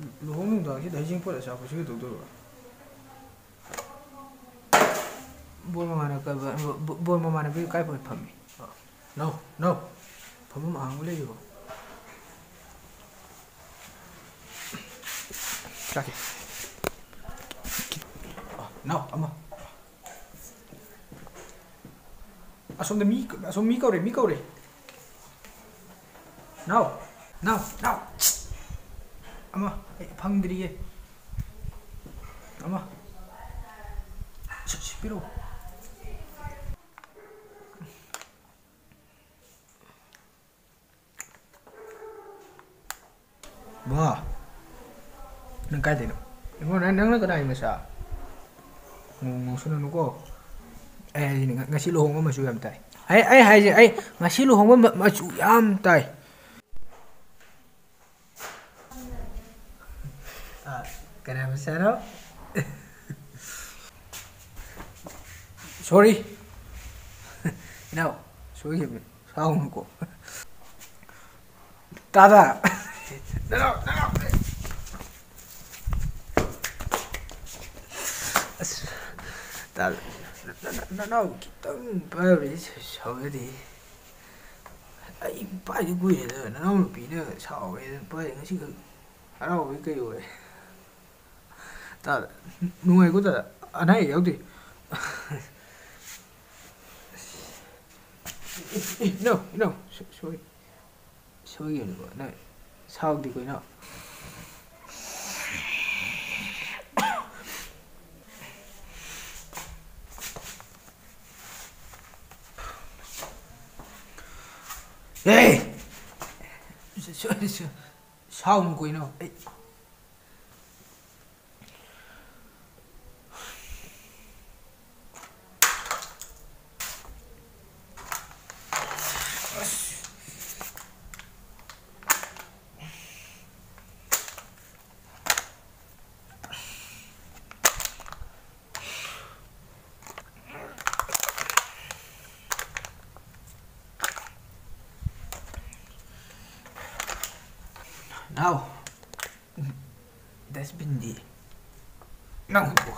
luhong nungdangsꯤꯗ ꯍꯩꯖꯤꯡꯄꯣꯠ ꯑꯆꯥꯄꯣꯠꯁꯤ ꯀꯩꯗꯧꯗꯣꯏꯕ ꯕꯣꯜ ꯃꯃꯥꯟꯅꯕꯤ ꯀꯥꯏ ꯐꯝꯃꯤ ꯅꯣ ꯐꯝꯐꯝ ꯑꯍꯥꯡꯕ ꯂꯩꯌꯦꯕ ꯂꯥꯛꯀꯦ ꯅꯥꯎ ꯑꯃ ꯑꯁꯣꯝꯗ ꯃꯤ ꯀꯧꯔꯦ ꯅꯥꯎ ꯑꯃ ꯑꯩ ꯐꯪꯗ꯭ꯔꯤꯌꯦ ꯑꯃ ꯄꯤꯔꯛꯑꯣ ꯕꯥ ꯅꯪ ꯀꯥꯏꯗꯩꯅꯣ ꯑꯩꯉꯣꯟꯗ ꯅꯪꯅ ꯀꯅꯥꯏ ꯃꯆꯥ ꯉꯥꯎꯁꯟꯅꯅꯨꯀꯣ ꯑꯩ ꯍꯥꯏꯁꯤꯅꯤ ꯉꯁꯤ ꯂꯨꯍꯣꯡꯕ ꯃꯆꯨ ꯌꯥꯝ ꯇꯥꯏ ꯑꯩ ꯍꯥꯏꯁꯦ ꯑꯩꯉꯁꯤ ꯂꯨꯍꯣꯡꯕ ꯃꯆꯨ ꯌꯥꯝ ꯇꯥꯏ ꯀꯅꯥ ꯃꯆꯥꯅꯣ ꯁꯣꯔꯤ ꯏꯅꯥꯎ ꯁꯣꯏꯈꯤꯕꯅꯤ ꯁꯥꯎꯅꯨꯀꯣ ꯇꯥꯗ ꯑꯁ ꯅꯅꯥꯎ ꯈꯤꯇꯪ ꯄꯥꯏꯕꯗꯤ ꯁꯥꯎꯔꯗꯤ ꯑꯩ ꯄꯥꯏꯗꯤ ꯀꯨꯏꯔꯦꯗ ꯅꯅꯥꯎ ꯅꯨꯄꯤꯅ ꯁꯥꯎꯋꯦꯗꯅ ꯄꯥꯏ ꯉꯁꯤꯈꯛ ꯍꯔꯥꯎꯕꯩ ꯀꯩ ꯑꯣꯏ ꯇꯥꯗ ꯅꯨꯡꯉꯥꯏꯀꯣ ꯇꯥꯗ ꯑꯅꯥ ꯑꯌꯦꯛ ꯌꯥꯎꯗꯦ ꯏꯅꯥꯎ ꯁꯣꯏꯈꯤꯕꯅꯤꯀꯣ ꯅꯪ ꯁꯥꯎꯗꯦꯀꯣ ꯏꯅꯥꯎ ꯁꯥꯎꯅꯨꯀꯣ ꯏꯅꯥꯎ ꯑꯩ ꯅꯥꯎ ꯗꯁꯕꯤꯟꯗꯤ ꯅꯪ ꯍꯨꯟꯗꯣꯛꯑꯣ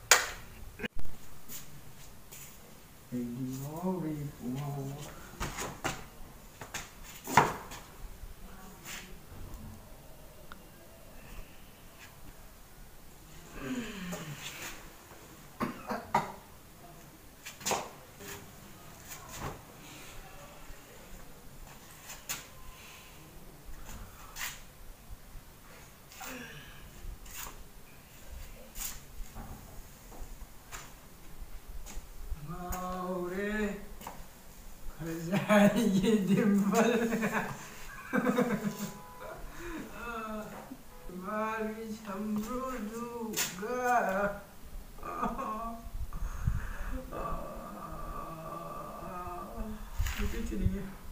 Dimbal Mari Sambruduga Itu